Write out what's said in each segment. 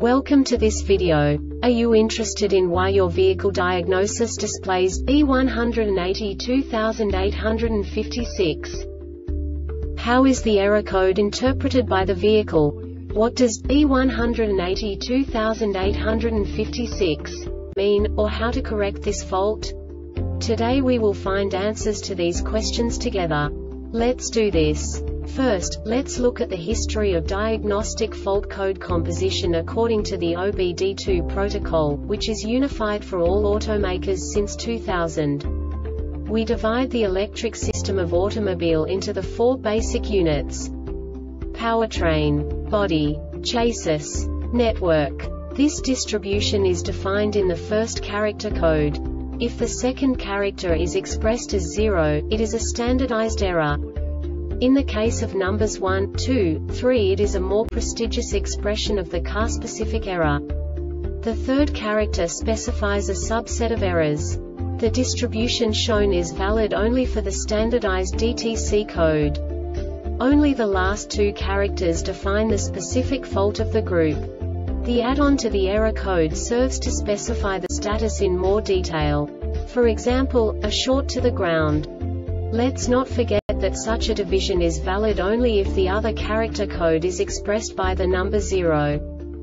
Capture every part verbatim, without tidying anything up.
Welcome to this video. Are you interested in why your vehicle diagnosis displays B one eight two eight five six? How is the error code interpreted by the vehicle? What does B one eight two eight five six mean, or how to correct this fault? Today we will find answers to these questions together. Let's do this. First, let's look at the history of diagnostic fault code composition according to the O B D two protocol, which is unified for all automakers since two thousand. We divide the electric system of automobile into the four basic units: powertrain, body, chassis, network. This distribution is defined in the first character code. If the second character is expressed as zero, it is a standardized error. In the case of numbers one, two, three, it is a more prestigious expression of the car-specific error. The third character specifies a subset of errors. The distribution shown is valid only for the standardized D T C code. Only the last two characters define the specific fault of the group. The add-on to the error code serves to specify the status in more detail. For example, a short to the ground. Let's not forget that such a division is valid only if the other character code is expressed by the number zero.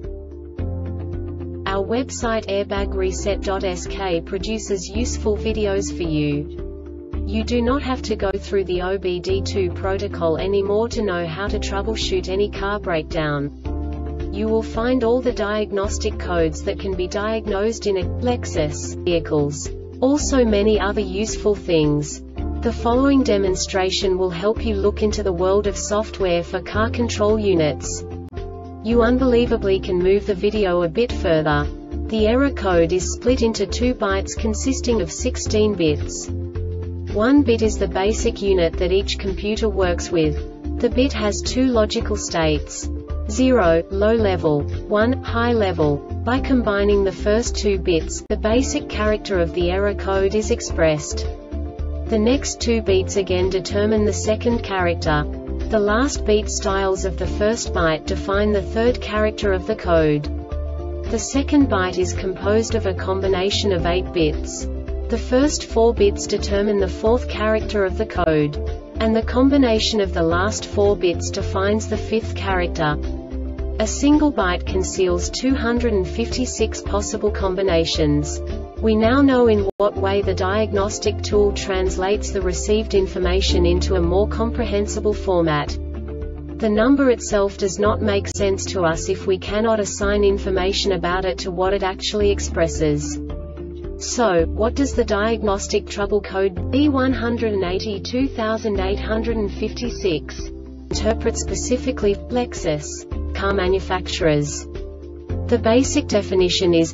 Our website airbag reset dot S K produces useful videos for you. You do not have to go through the O B D two protocol anymore to know how to troubleshoot any car breakdown. You will find all the diagnostic codes that can be diagnosed in a Lexus vehicles. Also many other useful things. The following demonstration will help you look into the world of software for car control units. You unbelievably can move the video a bit further. The error code is split into two bytes consisting of sixteen bits. One bit is the basic unit that each computer works with. The bit has two logical states: zero, low level, one, high level. By combining the first two bits, the basic character of the error code is expressed. The next two beats again determine the second character. The last beat styles of the first byte define the third character of the code. The second byte is composed of a combination of eight bits. The first four bits determine the fourth character of the code. And the combination of the last four bits defines the fifth character. A single byte conceals two hundred fifty-six possible combinations. We now know in what way the diagnostic tool translates the received information into a more comprehensible format. The number itself does not make sense to us if we cannot assign information about it to what it actually expresses. So, what does the diagnostic trouble code B one eight two eight five six interpret specifically for Lexus car manufacturers? The basic definition is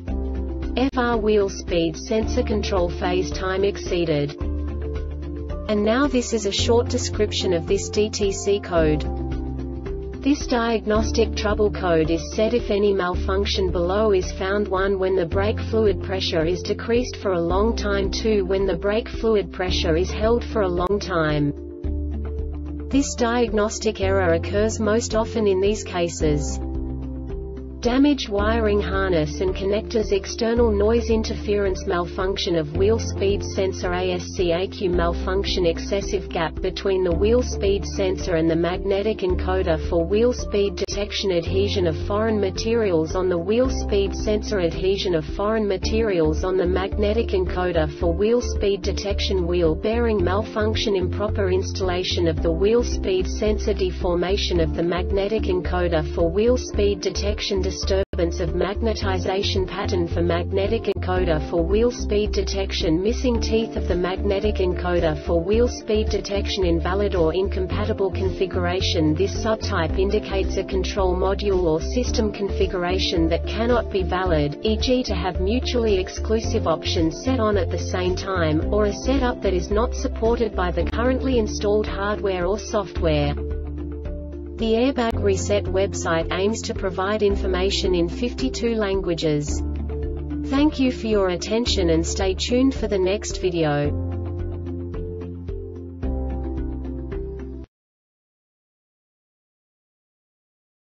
F R wheel speed sensor control phase time exceeded. And now this is a short description of this D T C code. This diagnostic trouble code is set if any malfunction below is found: one when the brake fluid pressure is decreased for a long time, two when the brake fluid pressure is held for a long time. This diagnostic error occurs most often in these cases: damaged wiring harness and connectors, external noise interference, malfunction of wheel speed sensor, A S C A Q malfunction, excessive gap between the wheel speed sensor and the magnetic encoder for wheel speed detection, adhesion of foreign materials on the wheel speed sensor, adhesion of foreign materials on the magnetic encoder for wheel speed detection, wheel bearing malfunction, improper installation of the wheel speed sensor, deformation of the magnetic encoder for wheel speed detection, disturbance of magnetization pattern for magnetic encoder for wheel speed detection, missing teeth of the magnetic encoder for wheel speed detection, invalid or incompatible configuration. This subtype indicates a control module or system configuration that cannot be valid, for example to have mutually exclusive options set on at the same time, or a setup that is not supported by the currently installed hardware or software. The Airbag Reset website aims to provide information in fifty-two languages. Thank you for your attention and stay tuned for the next video.